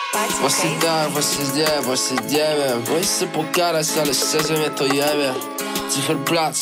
Właśnie nie wiem. No i chcę pokarać, ale szczerze mnie to jebie. Cyferblat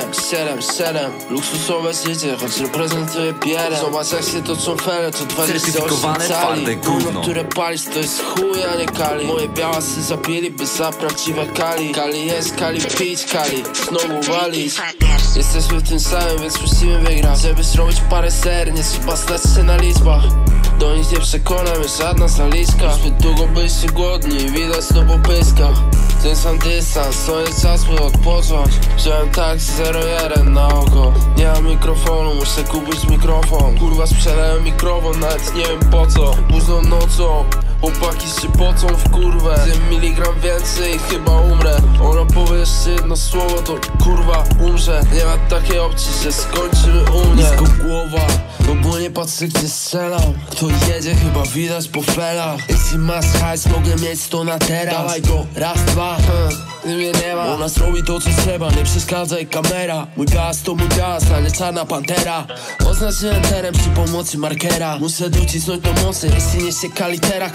7. Luksusowe życie, choć reprezentuje bierę. Zobacz jak się toczą fele, to 28 cali. Gówno, które palisz to jest chuj, a nie kali. Moje białasy zabili, by za prawdziwe kali. Kali jest, kali pić, kali znowu walić. Jesteśmy w tym samym, więc musimy wygrać. Żeby zrobić parę ser, nie trzeba stać się na liczbach. Do nich nie przekonamy, żadna zaliczka. Zbyt długo byliście głodni, widać to po pyskach. Ten sam dystans, to jest czas by odpocząć. Wziąłem tak 0-1 na oko. Nie mam mikrofonu, muszę kupić mikrofon. Kurwa sprzedają mikrofon, nawet nie wiem po co. Późną nocą, chłopaki się pocą w kurwę. 1 miligram więcej, chyba umrę. Ona powie jeszcze jedno słowo, to kurwa umrze. Nie ma takiej opcji, że skończymy u mnie. Nisko głowa, no bo nie patrzę gdzie strzelam. Kto jedzie chyba widać po felach. Jeśli masz hajs, mogę mieć to na teraz. Dawaj go, raz, dwa, mnie nie ma. Ona zrobi to co trzeba, nie przeszkadzaj kamera. Mój gaz to mój gaz, a nie czarna pantera. Oznaczyłem terem przy pomocy markera. Muszę docisnąć do mocy, jeśli nie ścieka litera.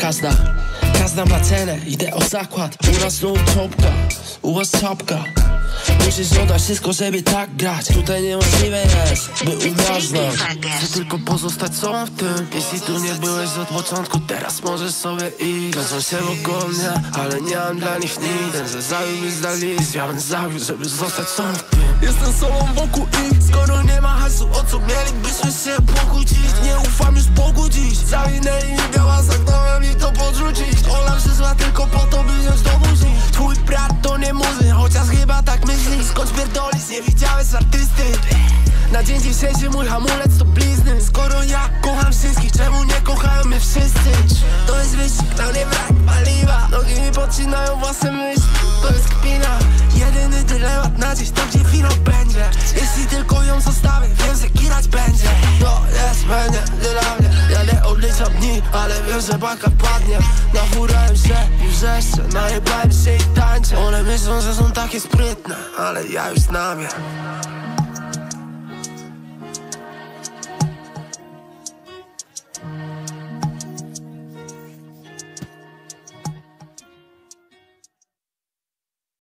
Każda ma cenę, idę o zakład. U nas znowu czopka, u was czapka. Musisz oddać wszystko, żeby tak grać. Tutaj niemożliwe jest, by uważać. Chcę tylko pozostać sobą w tym. Jeśli tu nie byłeś od początku, teraz możesz sobie iść. Kręcą się wokół mnie, ale nie mam dla nich nic. Ten, że zabił mi zdali, ja bym zabił, żeby zostać sobą w tym. Jestem sobą wokół ich. Skoro nie ma hajsu, o co mielibyśmy się pokłócić? Nie ufam już Bogu dziś. Zawinęli mi biała, zaknąłem ich to podrzucić. Ola przyszła tylko po to, by wziąć do buzi. Twój brat to nie muzy, chociaż chyba tak myśli. Skąd pierdolisz, nie widziałeś artysty. Na dzień dzisiejszy mój hamulec to blizny. Skoro ja kocham wszystkich, czemu nie kochają mnie wszyscy? To jest wyścig, to nie brak paliwa. Nogi mi podcinają własne myśli, to jest kpina. Jedyny dylemat na dziś to, gdzie finał będzie. Jeśli tylko ją zostawię, wiem, że kirać będzie. To jest będzie dla mnie. Ja nie odliczam dni, ale wiem, że baka padnie. Nawurałem się i wrzeszczę, najebałem się i tańczę. One myślą, że są takie sprytne, ale ja już znam je.